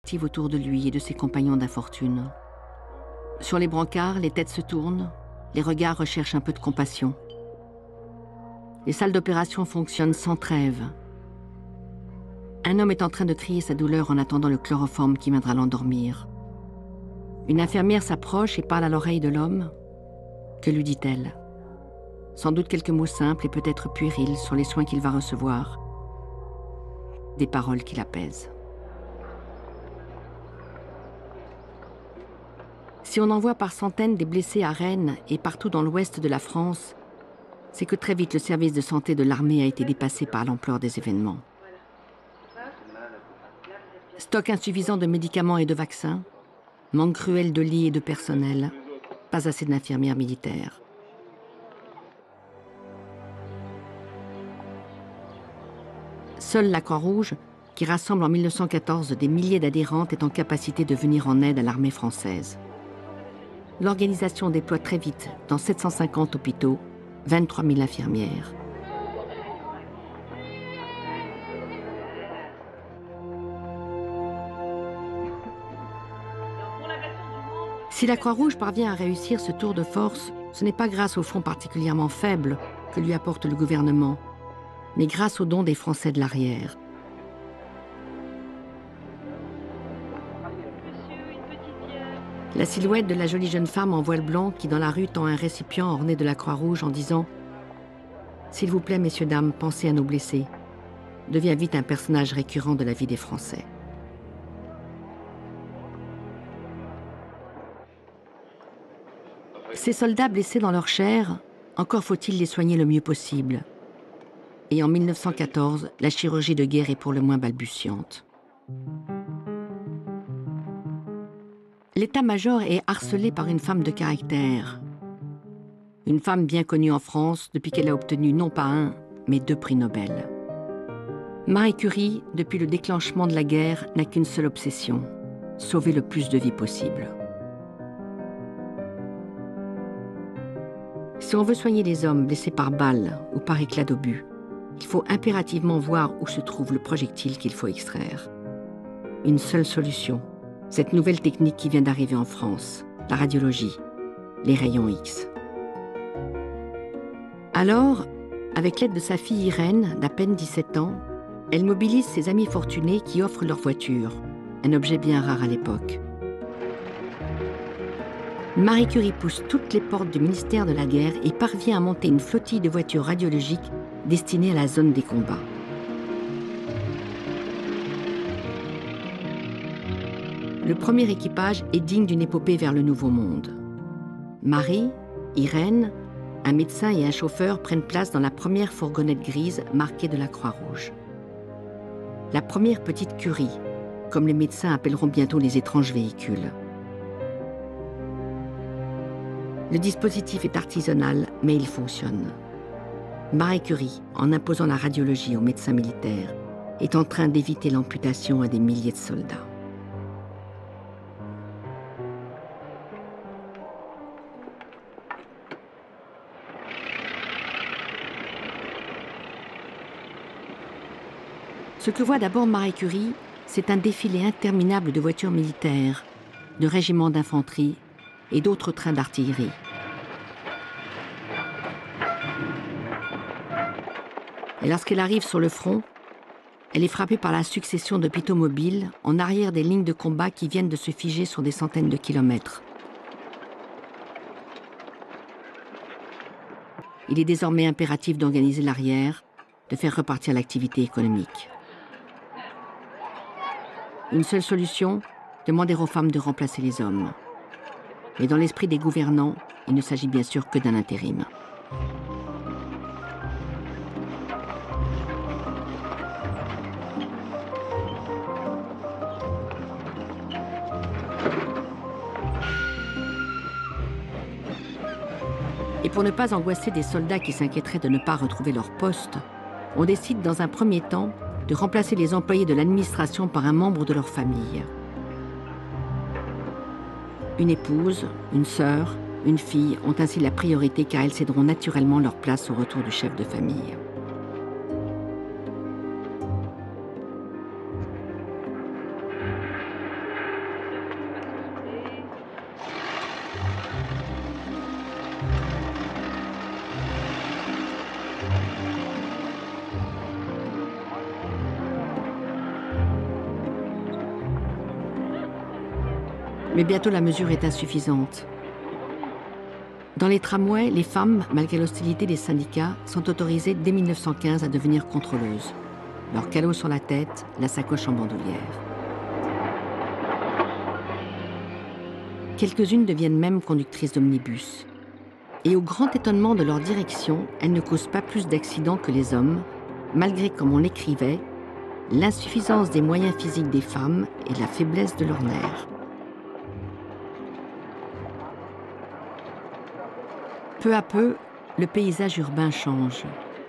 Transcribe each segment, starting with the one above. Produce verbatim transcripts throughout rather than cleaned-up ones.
collective autour de lui et de ses compagnons d'infortune. Sur les brancards, les têtes se tournent, les regards recherchent un peu de compassion. Les salles d'opération fonctionnent sans trêve. Un homme est en train de crier sa douleur en attendant le chloroforme qui viendra l'endormir. Une infirmière s'approche et parle à l'oreille de l'homme. Que lui dit-elle? Sans doute quelques mots simples et peut-être puérils sur les soins qu'il va recevoir. Des paroles qui l'apaisent. Si on envoie par centaines des blessés à Rennes et partout dans l'ouest de la France, c'est que très vite le service de santé de l'armée a été dépassé par l'ampleur des événements. Stock insuffisant de médicaments et de vaccins, manque cruel de lits et de personnel, pas assez d'infirmières militaires. Seule la Croix-Rouge, qui rassemble en mille neuf cent quatorze des milliers d'adhérentes, est en capacité de venir en aide à l'armée française. L'organisation déploie très vite, dans sept cent cinquante hôpitaux, vingt-trois mille infirmières. Si la Croix-Rouge parvient à réussir ce tour de force, ce n'est pas grâce aux fonds particulièrement faibles que lui apporte le gouvernement, mais grâce aux dons des Français de l'arrière. La silhouette de la jolie jeune femme en voile blanc qui, dans la rue, tend un récipient orné de la Croix-Rouge en disant « S'il vous plaît, messieurs, dames, pensez à nos blessés », devient vite un personnage récurrent de la vie des Français. Ces soldats blessés dans leur chair, encore faut-il les soigner le mieux possible. Et en mille neuf cent quatorze, la chirurgie de guerre est pour le moins balbutiante. L'état-major est harcelé par une femme de caractère. Une femme bien connue en France depuis qu'elle a obtenu non pas un, mais deux prix Nobel. Marie Curie, depuis le déclenchement de la guerre, n'a qu'une seule obsession, sauver le plus de vies possible. Si on veut soigner les hommes blessés par balle ou par éclat d'obus, il faut impérativement voir où se trouve le projectile qu'il faut extraire. Une seule solution, cette nouvelle technique qui vient d'arriver en France, la radiologie, les rayons X. Alors, avec l'aide de sa fille Irène, d'à peine dix-sept ans, elle mobilise ses amis fortunés qui offrent leur voiture, un objet bien rare à l'époque. Marie Curie pousse toutes les portes du ministère de la Guerre et parvient à monter une flottille de voitures radiologiques destinées à la zone des combats. Le premier équipage est digne d'une épopée vers le Nouveau Monde. Marie, Irène, un médecin et un chauffeur prennent place dans la première fourgonnette grise marquée de la Croix-Rouge. La première petite Curie, comme les médecins appelleront bientôt les étranges véhicules. Le dispositif est artisanal, mais il fonctionne. Marie Curie, en imposant la radiologie aux médecins militaires, est en train d'éviter l'amputation à des milliers de soldats. Ce que voit d'abord Marie Curie, c'est un défilé interminable de voitures militaires, de régiments d'infanterie et d'autres trains d'artillerie. Et lorsqu'elle arrive sur le front, elle est frappée par la succession d'hôpitaux mobiles en arrière des lignes de combat qui viennent de se figer sur des centaines de kilomètres. Il est désormais impératif d'organiser l'arrière, de faire repartir l'activité économique. Une seule solution, demander aux femmes de remplacer les hommes. Mais dans l'esprit des gouvernants, il ne s'agit bien sûr que d'un intérim. Et pour ne pas angoisser des soldats qui s'inquiéteraient de ne pas retrouver leur poste, on décide dans un premier temps de remplacer les employés de l'administration par un membre de leur famille. Une épouse, une sœur, une fille ont ainsi la priorité car elles céderont naturellement leur place au retour du chef de famille. Mais bientôt la mesure est insuffisante. Dans les tramways, les femmes, malgré l'hostilité des syndicats, sont autorisées dès mille neuf cent quinze à devenir contrôleuses. Leur calot sur la tête, la sacoche en bandoulière. Quelques-unes deviennent même conductrices d'omnibus. Et au grand étonnement de leur direction, elles ne causent pas plus d'accidents que les hommes, malgré, comme on l'écrivait, l'insuffisance des moyens physiques des femmes et la faiblesse de leurs nerfs. Peu à peu, le paysage urbain change.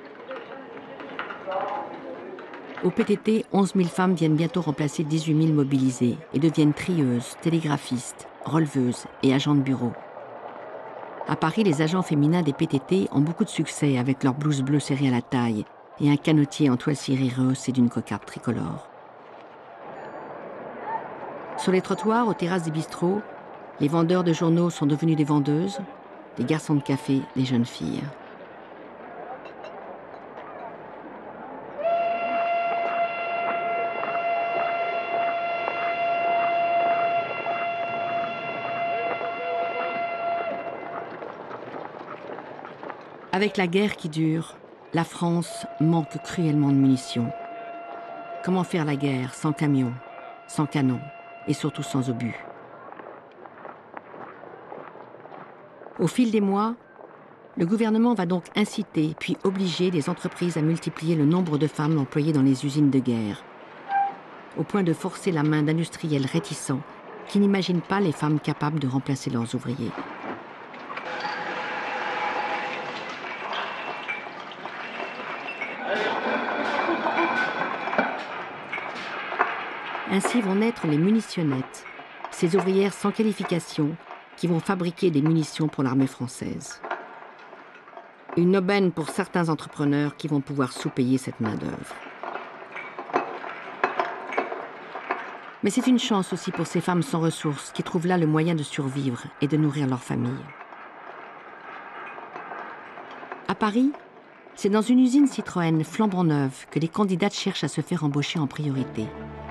Au P T T, onze mille femmes viennent bientôt remplacer dix-huit mille mobilisées et deviennent trieuses, télégraphistes, releveuses et agents de bureau. À Paris, les agents féminins des P T T ont beaucoup de succès avec leurs blouses bleues serrées à la taille et un canotier en toile cirée rehaussé d'une cocarde tricolore. Sur les trottoirs, aux terrasses des bistrots, les vendeurs de journaux sont devenus des vendeuses, les garçons de café, les jeunes filles. Avec la guerre qui dure, la France manque cruellement de munitions. Comment faire la guerre sans camions, sans canons et surtout sans obus? Au fil des mois, le gouvernement va donc inciter puis obliger les entreprises à multiplier le nombre de femmes employées dans les usines de guerre, au point de forcer la main d'industriels réticents qui n'imaginent pas les femmes capables de remplacer leurs ouvriers. Ainsi vont naître les munitionnettes, ces ouvrières sans qualification qui vont fabriquer des munitions pour l'armée française. Une aubaine pour certains entrepreneurs qui vont pouvoir sous-payer cette main-d'œuvre. Mais c'est une chance aussi pour ces femmes sans ressources qui trouvent là le moyen de survivre et de nourrir leur famille. À Paris, c'est dans une usine Citroën flambant neuve que les candidates cherchent à se faire embaucher en priorité.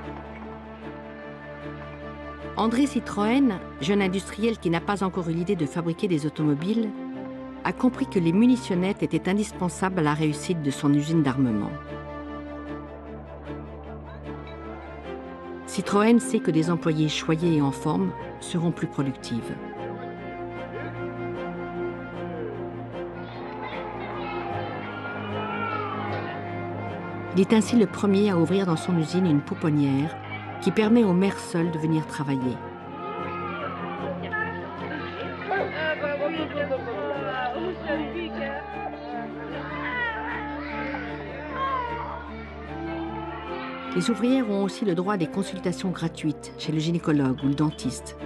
André Citroën, jeune industriel qui n'a pas encore eu l'idée de fabriquer des automobiles, a compris que les munitionnettes étaient indispensables à la réussite de son usine d'armement. Citroën sait que des employés choyés et en forme seront plus productives. Il est ainsi le premier à ouvrir dans son usine une pouponnière qui permet aux mères seules de venir travailler. Les ouvrières ont aussi le droit à des consultations gratuites chez le gynécologue ou le dentiste.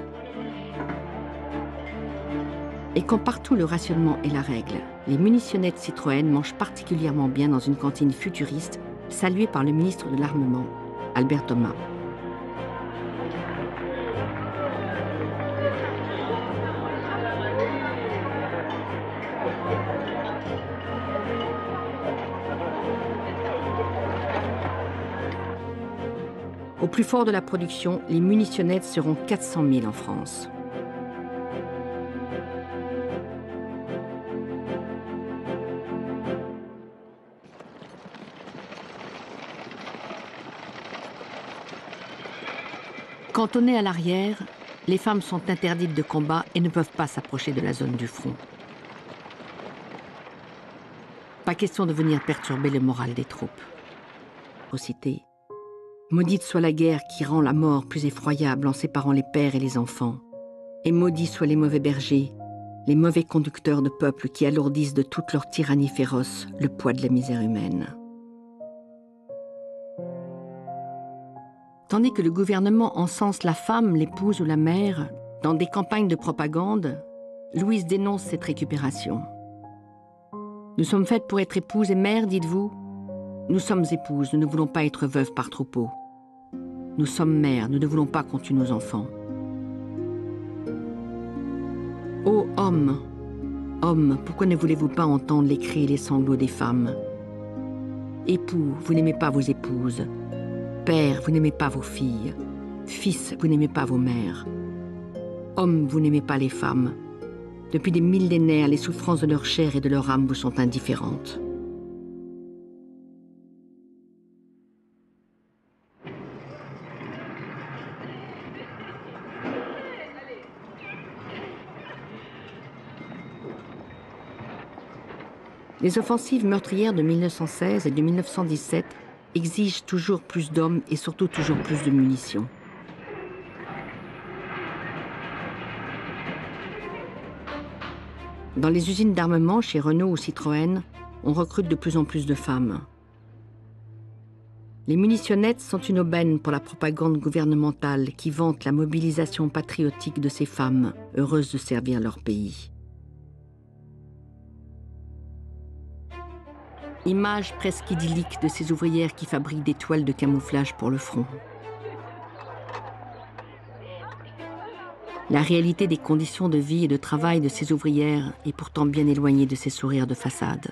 Et quand partout le rationnement est la règle, les munitionnettes Citroën mangent particulièrement bien dans une cantine futuriste saluée par le ministre de l'Armement, Albert Thomas. Au plus fort de la production, les munitionnettes seront quatre cent mille en France. Cantonnées à l'arrière, les femmes sont interdites de combat et ne peuvent pas s'approcher de la zone du front. Pas question de venir perturber le moral des troupes. Faut citer: maudite soit la guerre qui rend la mort plus effroyable en séparant les pères et les enfants. Et maudits soient les mauvais bergers, les mauvais conducteurs de peuples qui alourdissent de toute leur tyrannie féroce le poids de la misère humaine. Tandis que le gouvernement encense la femme, l'épouse ou la mère, dans des campagnes de propagande, Louise dénonce cette récupération. Nous sommes faites pour être épouses et mères, dites-vous? Nous sommes épouses, nous ne voulons pas être veuves par troupeau. Nous sommes mères, nous ne voulons pas qu'on tue nos enfants. Ô hommes, hommes, pourquoi ne voulez-vous pas entendre les cris et les sanglots des femmes? Époux, vous n'aimez pas vos épouses. Père, vous n'aimez pas vos filles. Fils, vous n'aimez pas vos mères. Hommes, vous n'aimez pas les femmes. Depuis des millénaires, les souffrances de leur chair et de leur âme vous sont indifférentes. Les offensives meurtrières de mille neuf cent seize et de mille neuf cent dix-sept exigent toujours plus d'hommes et surtout toujours plus de munitions. Dans les usines d'armement, chez Renault ou Citroën, on recrute de plus en plus de femmes. Les munitionnettes sont une aubaine pour la propagande gouvernementale qui vante la mobilisation patriotique de ces femmes, heureuses de servir leur pays. Image presque idyllique de ces ouvrières qui fabriquent des toiles de camouflage pour le front. La réalité des conditions de vie et de travail de ces ouvrières est pourtant bien éloignée de ces sourires de façade.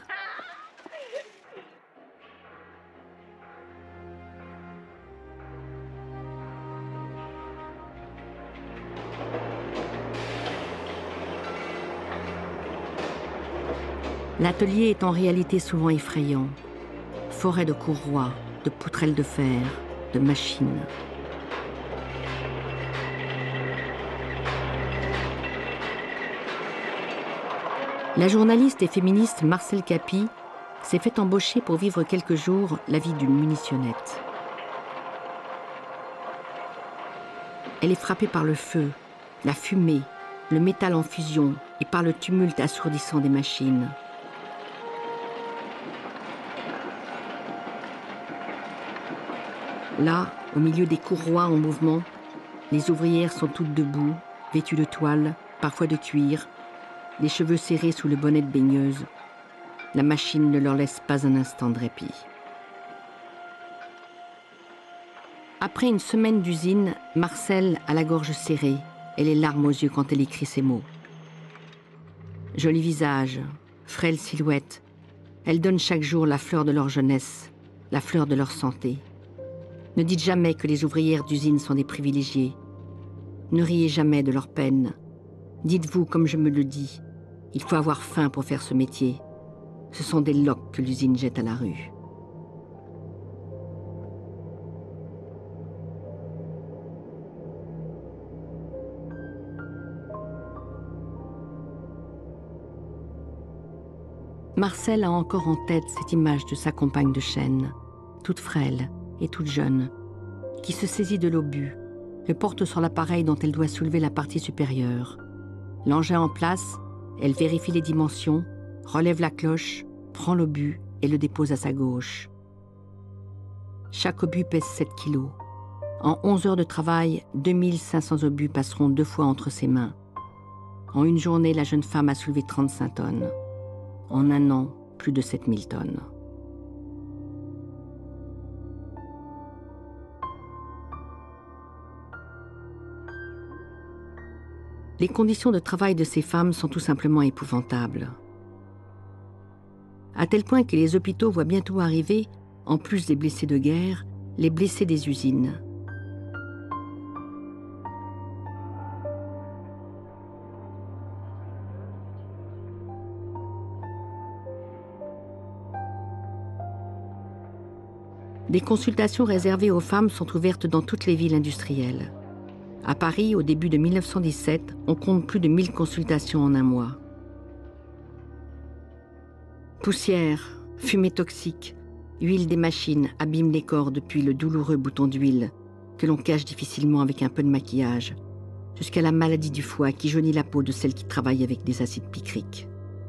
L'atelier est en réalité souvent effrayant. Forêt de courroies, de poutrelles de fer, de machines. La journaliste et féministe Marcelle Capy s'est fait embaucher pour vivre quelques jours la vie d'une munitionnette. Elle est frappée par le feu, la fumée, le métal en fusion et par le tumulte assourdissant des machines. Là, au milieu des courroies en mouvement, les ouvrières sont toutes debout, vêtues de toile, parfois de cuir, les cheveux serrés sous le bonnet de baigneuse. La machine ne leur laisse pas un instant de répit. Après une semaine d'usine, Marcelle a la gorge serrée et les larmes aux yeux quand elle écrit ces mots. Joli visage, frêle silhouette, elles donnent chaque jour la fleur de leur jeunesse, la fleur de leur santé. Ne dites jamais que les ouvrières d'usine sont des privilégiés. Ne riez jamais de leur peine. Dites-vous, comme je me le dis, il faut avoir faim pour faire ce métier. Ce sont des loques que l'usine jette à la rue. Marcelle a encore en tête cette image de sa compagne de chaîne, toute frêle et toute jeune, qui se saisit de l'obus, le porte sur l'appareil dont elle doit soulever la partie supérieure. L'engin en place, elle vérifie les dimensions, relève la cloche, prend l'obus et le dépose à sa gauche. Chaque obus pèse sept kilos. En onze heures de travail, deux mille cinq cents obus passeront deux fois entre ses mains. En une journée, la jeune femme a soulevé trente-cinq tonnes. En un an, plus de sept mille tonnes. Les conditions de travail de ces femmes sont tout simplement épouvantables. À tel point que les hôpitaux voient bientôt arriver, en plus des blessés de guerre, les blessés des usines. Des consultations réservées aux femmes sont ouvertes dans toutes les villes industrielles. À Paris, au début de mille neuf cent dix-sept, on compte plus de mille consultations en un mois. Poussière, fumée toxique, huile des machines abîment les corps depuis le douloureux bouton d'huile que l'on cache difficilement avec un peu de maquillage, jusqu'à la maladie du foie qui jaunit la peau de celles qui travaillent avec des acides picriques.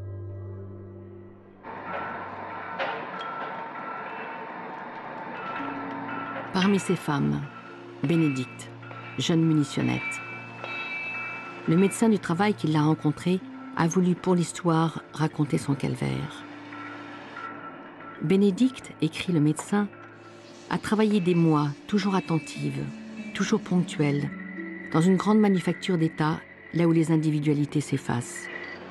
Parmi ces femmes, Bénédicte, jeune munitionnette. Le médecin du travail qui l'a rencontrée a voulu pour l'histoire raconter son calvaire. Bénédicte, écrit le médecin, a travaillé des mois, toujours attentive, toujours ponctuelle, dans une grande manufacture d'État, là où les individualités s'effacent.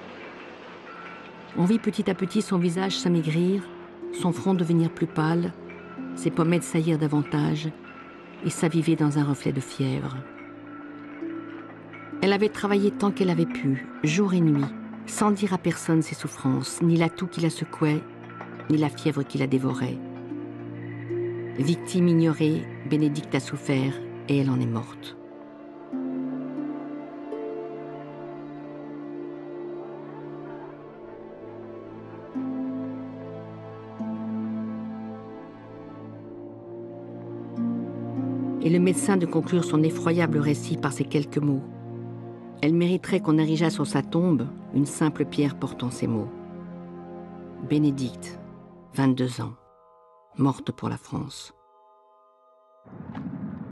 On vit petit à petit son visage s'amaigrir, son front devenir plus pâle, ses pommettes saillir davantage et s'aviver dans un reflet de fièvre. Elle avait travaillé tant qu'elle avait pu, jour et nuit, sans dire à personne ses souffrances, ni la toux qui la secouait, ni la fièvre qui la dévorait. Victime ignorée, Bénédicte a souffert et elle en est morte. Et le médecin de conclure son effroyable récit par ces quelques mots. Elle mériterait qu'on érigeât sur sa tombe une simple pierre portant ces mots. Bénédicte, vingt-deux ans, morte pour la France.